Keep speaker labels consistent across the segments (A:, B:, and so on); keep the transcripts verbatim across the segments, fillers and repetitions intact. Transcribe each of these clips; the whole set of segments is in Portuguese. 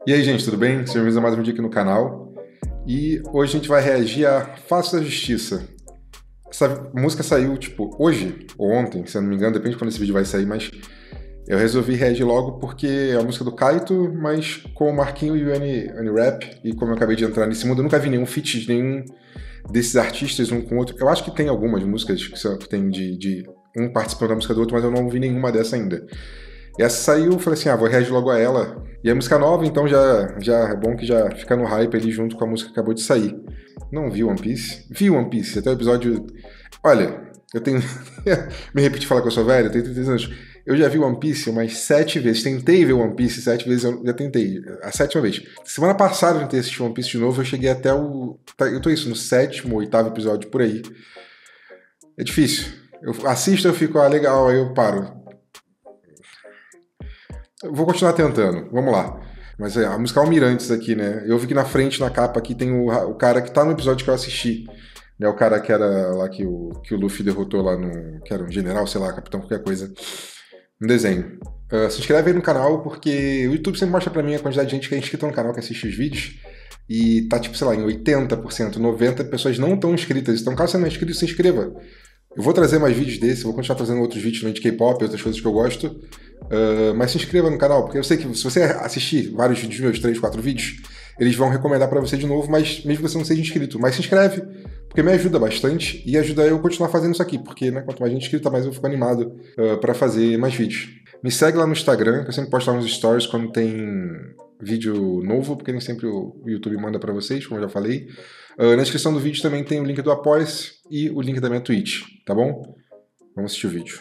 A: E aí, gente, tudo bem? Sejam bem-vindos a mais um dia aqui no canal. E hoje a gente vai reagir a Face da Justiça. Essa música saiu, tipo, hoje ou ontem, se eu não me engano, depende de quando esse vídeo vai sair, mas eu resolvi reagir logo porque é a música do Kaito, mas com o Marquinho e o Unirap, e como eu acabei de entrar nesse mundo, eu nunca vi nenhum feat de nenhum desses artistas um com o outro. Eu acho que tem algumas músicas que, são, que tem de, de um participando da música do outro, mas eu não vi nenhuma dessa ainda. E essa saiu, eu falei assim, ah, vou reagir logo a ela. E a música nova, então já, já é bom que já fica no hype ali junto com a música que acabou de sair. Não vi One Piece? Vi One Piece, até o episódio... Olha, eu tenho... Me repetir falar que eu sou velho, eu tenho trinta e três anos. Eu já vi One Piece umas sete vezes. Tentei ver One Piece sete vezes, eu já tentei. A sétima vez. Semana passada eu tentei assistir One Piece de novo, eu cheguei até o... Eu tô isso, no sétimo, oitavo episódio, por aí. É difícil. Eu assisto, eu fico, ah, legal, aí eu paro. Eu vou continuar tentando, vamos lá. Mas é, a música Almirantes aqui, né? Eu vi que na frente, na capa aqui, tem o, o cara que tá no episódio que eu assisti. Né? O cara que era lá que o, que o Luffy derrotou lá no... Que era um general, sei lá, capitão, qualquer coisa. Um desenho. Uh, se inscreve aí no canal, porque o YouTube sempre mostra pra mim a quantidade de gente que é inscrita no canal, que assiste os vídeos. E tá tipo, sei lá, em oitenta por cento, noventa por cento pessoas não estão inscritas. Então, caso você não é inscrito, se inscreva. Eu vou trazer mais vídeos desse, vou continuar trazendo outros vídeos também de K-pop, outras coisas que eu gosto. Uh, mas se inscreva no canal, porque eu sei que se você assistir vários vídeos meus, três, quatro vídeos, eles vão recomendar pra você de novo, mas mesmo que você não seja inscrito. Mas se inscreve, porque me ajuda bastante e ajuda eu a continuar fazendo isso aqui, porque né, quanto mais gente inscrita, mais eu fico animado uh, pra fazer mais vídeos. Me segue lá no Instagram, que eu sempre posto lá nos stories quando tem vídeo novo, porque nem sempre o YouTube manda pra vocês, como eu já falei. Uh, na descrição do vídeo também tem o link do Apoia-se e o link da minha Twitch, tá bom? Vamos assistir o vídeo.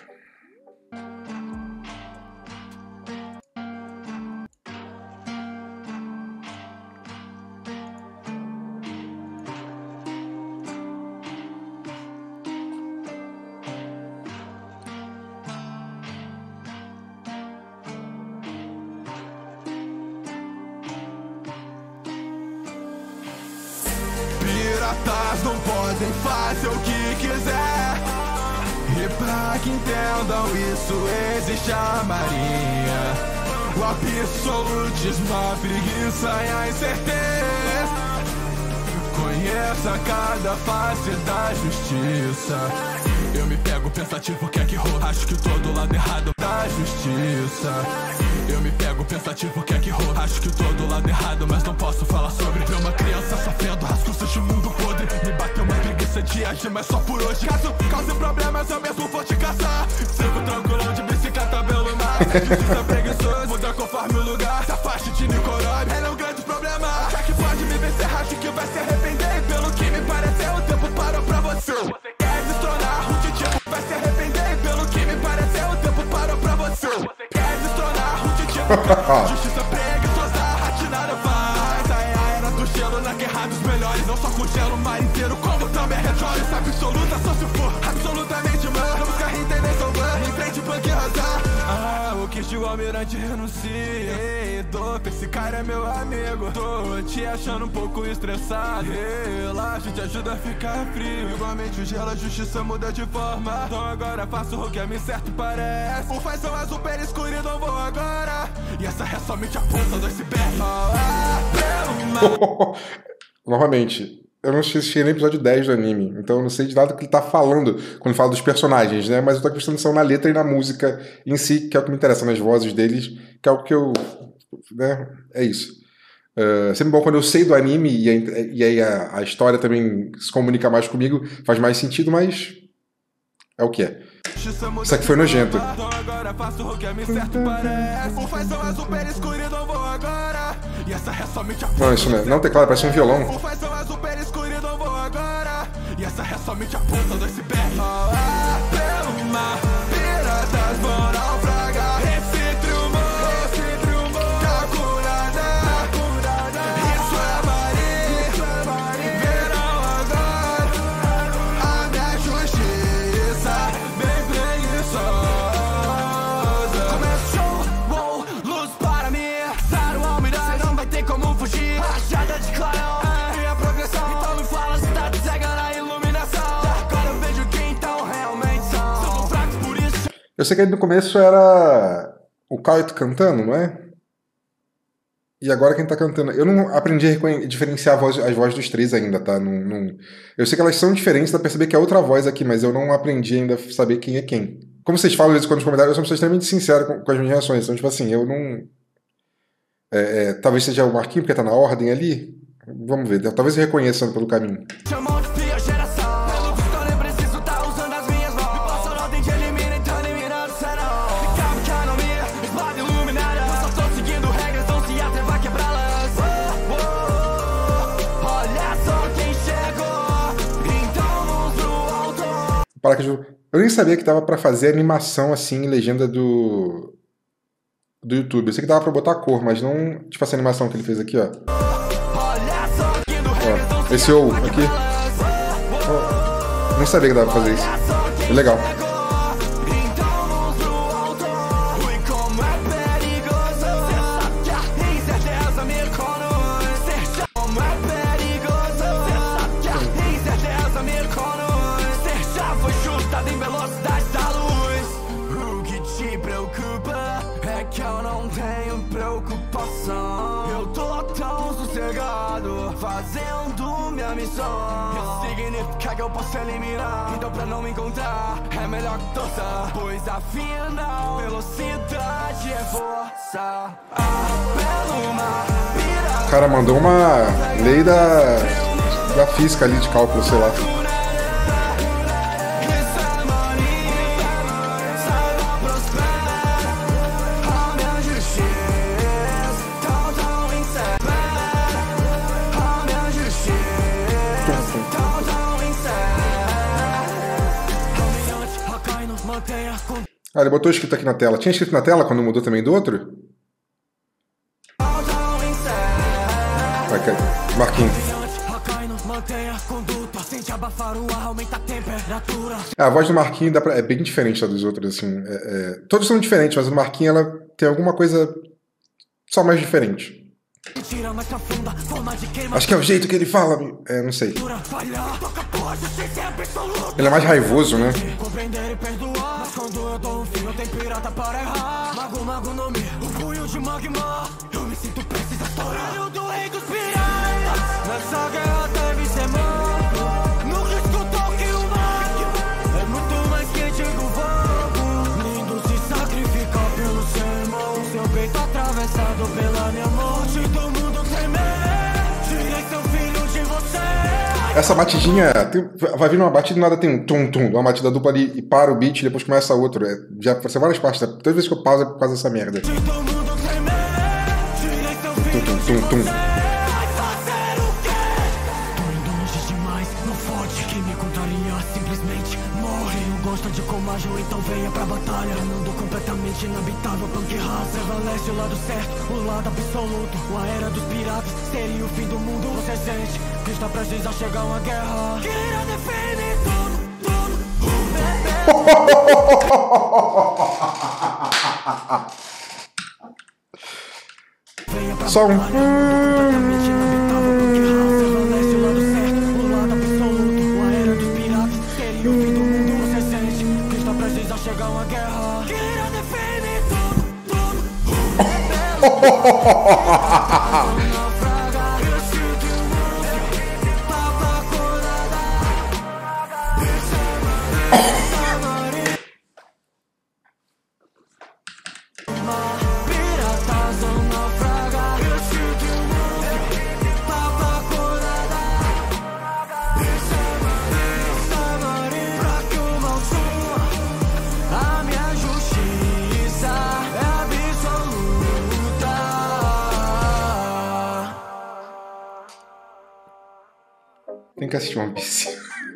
B: Piratas não podem fazer o que quiser. E pra que entendam isso existe a marinha. O absolutismo, a preguiça e a incerteza. Conheça cada face da justiça. Eu me pego pensativo, quer que rola? Acho que todo lado errado da justiça. Eu me pego pensativo, quer que rola? Acho que todo lado errado, mas não posso falar sobre. Ver uma criança sofrendo as custas de um mundo podre. Me bateu uma preguiça de agir, mas só por hoje. Caso cause problemas, eu mesmo vou te caçar. Sigo tranquilão de bicicleta pelo mar. Justiça preguiçoso, muda conforme o lugar. Se afaste de Nicorob, ela é um grande problema. Já que pode me vencer, acho que vai se arrepender. Pelo que me pareceu, o tempo parou pra você. Você quer destronar, o Titico vai se arrepender. Pelo que me pareceu, o tempo parou pra você. Você quer destronar, o Titico. Justiça preguiçosa, ratinada faz. A é a era do gelo na guerra dos melhores. Não só congela o mar inteiro, como também rejoga. Isso absoluta, só se for absolutamente mano. Vamos carrinho, intervenção, van, em frente, punk, razar. Ah, o que o almirante renuncia. Ei, Dope, esse cara é meu amigo. Tô te achando um pouco estressado. Relaxa, te ajuda a ficar frio. Igualmente o gelo, a justiça muda de forma. Então agora faço o que a mim certo parece. O fazão azul pela escuridão vou agora. E essa é somente a ponta do iceberg. Ah, pelo mar.
A: Novamente, eu não assisti nem episódio dez do anime, então eu não sei de nada que ele tá falando quando fala dos personagens, né? Mas eu tô prestando atenção na letra e na música em si, que é o que me interessa, nas vozes deles, que é o que eu... né? É isso. Uh, sempre bom quando eu sei do anime e, a, e aí a, a história também se comunica mais comigo, faz mais sentido, mas é o que é. Isso aqui foi nojento. Não, isso não é. Não, teclado, parece um violão. E essa é somente a ponta do iceberg. Pelo mar, piratas vão naufragar. Esse triunfo, calculada. Isso é marinha. Verão agora a minha justiça bem preguiçosa. Começou, wow, luz para mim. Zero almirante, não vai ter como fugir. Rajada de clarão, minha progressão. Então me fala se tá cega na iluminação. Agora eu vejo quem então realmente são. São fracos por isso. Eu sei que aí no começo era o Kaito cantando, não é? E agora quem tá cantando... Eu não aprendi a diferenciar a voz, as vozes dos três ainda, tá? Não, não... Eu sei que elas são diferentes, dá pra perceber que é outra voz aqui, mas eu não aprendi ainda a saber quem é quem. Como vocês falam às vezes quando nos comentários, eu sou uma pessoa extremamente sincera com, com as minhas reações. Então, tipo assim, eu não... É, é, talvez seja o Marquinhos, porque tá na ordem ali. Vamos ver, talvez eu reconheça pelo caminho. Para que eu... eu nem sabia que dava pra fazer animação assim em legenda do do YouTube. Eu sei que dava pra botar cor, mas não tipo essa animação que ele fez aqui, ó. Ó, esse ou aqui. Ó, nem sabia que dava pra fazer isso. É legal.
B: Fazendo minha missão. Isso significa que eu posso eliminar. Então pra não me encontrar é melhor que torça, pois afinal velocidade é força. Pelo mar,
A: o cara mandou uma lei da, da física ali de cálculo, sei lá. Ah, ele botou escrito aqui na tela. Tinha escrito na tela quando mudou também do outro? Vai, cai. Marquinhos. É, a voz do Marquinhos dá pra... é bem diferente da dos outros, assim. É, é... Todos são diferentes, mas o Marquinhos ela tem alguma coisa só mais diferente. Acho que é o jeito que ele fala. É, não sei. Ele é mais raivoso, né? Essa batidinha, tem, vai vir uma batida e nada tem um tum-tum, uma batida dupla ali e para o beat e depois começa outro. É, já vai ser várias partes, todas as vezes que eu pauso é por causa dessa merda. Tum-tum-tum-tum.
B: Gosta de comágio, então venha pra batalha. Mundo completamente inabitável, punk raça. Prevalece o lado certo, o lado absoluto. A era dos piratas seria o fim do mundo. Você sente que está prestes a chegar uma guerra que irá defender tudo, tudo.
A: Só um...
B: Chegar uma guerra que irá defender
A: Tem que assistir One Piece.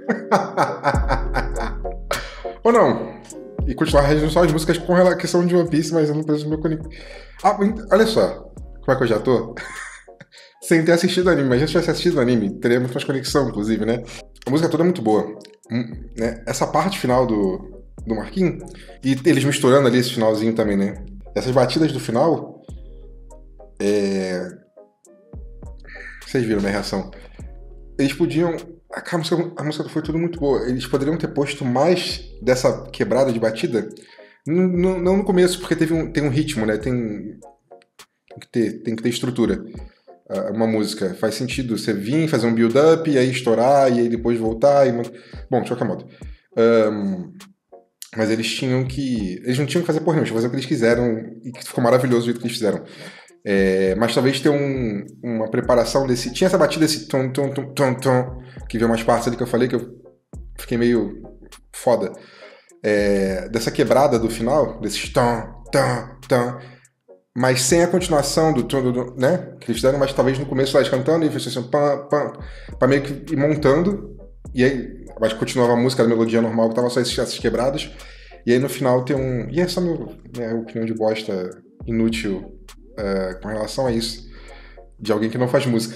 A: Ou não. E continuar registrando só as músicas com relação de One Piece, mas eu não preciso do meu conector. Ah, olha só. Como é que eu já tô? Sem ter assistido o anime. Mas se eu tivesse assistido o anime, teria muito mais conexão, inclusive, né? A música toda é muito boa. Hum, né? Essa parte final do, do Marquinhos, e eles misturando ali esse finalzinho também, né? Essas batidas do final... É... Vocês viram a minha reação. Eles podiam... A música, a música foi tudo muito boa. Eles poderiam ter posto mais dessa quebrada de batida. Não, não no começo, porque teve um, tem um ritmo, né? Tem... Tem que ter, tem que ter estrutura. Uh, uma música faz sentido você vir, fazer um build-up, e aí estourar, e aí depois voltar. E... Bom, de qualquer modo. Um, mas eles tinham que... Eles não tinham que fazer porra nenhuma, tinham que fazer o que eles quiseram, e que ficou maravilhoso o jeito que eles fizeram. É, mas talvez ter um, uma preparação desse... Tinha essa batida, esse tom, tom, tom, tom, tom, que veio umas partes ali que eu falei, que eu fiquei meio foda. É, dessa quebrada do final, desses tom, tom, tom, mas sem a continuação do tom, do, do, né? Que eles fizeram, mas talvez no começo eles cantando e fez assim, pam, pam, pra meio que ir montando, e aí, mas continuava a música, a melodia normal, que tava só esses, essas quebradas, e aí no final tem um... E é só minha né, opinião de bosta inútil uh, com relação a isso, de alguém que não faz música.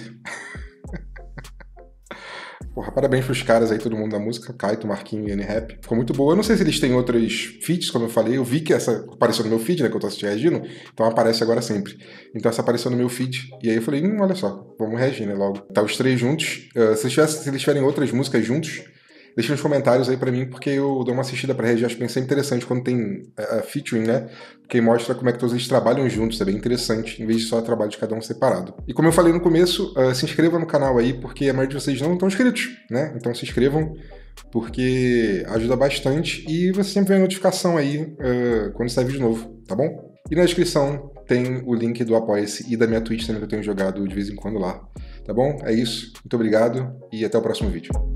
A: Porra, parabéns pros caras aí, todo mundo da música, Kaito, Marquinhos e N-Rap. Ficou muito boa. Eu não sei se eles têm outros feats, como eu falei. Eu vi que essa apareceu no meu feed, né, que eu tô assistindo reagindo, então aparece agora sempre. Então essa apareceu no meu feed, e aí eu falei, hum, olha só, vamos reagir, né, logo. Tá os três juntos. Uh, se, tivesse, se eles tiverem outras músicas juntos, deixa nos comentários aí pra mim, porque eu dou uma assistida pra reagir. Acho bem sempre interessante quando tem uh, featuring, né? Porque mostra como é que todos eles trabalham juntos, é bem interessante, em vez de só trabalho de cada um separado. E como eu falei no começo, uh, se inscreva no canal aí, porque a maioria de vocês não estão inscritos, né? Então se inscrevam, porque ajuda bastante e você sempre vê a notificação aí uh, quando sair vídeo novo, tá bom? E na descrição tem o link do Apoia-se e da minha Twitch também, que eu tenho jogado de vez em quando lá, tá bom? É isso, muito obrigado e até o próximo vídeo.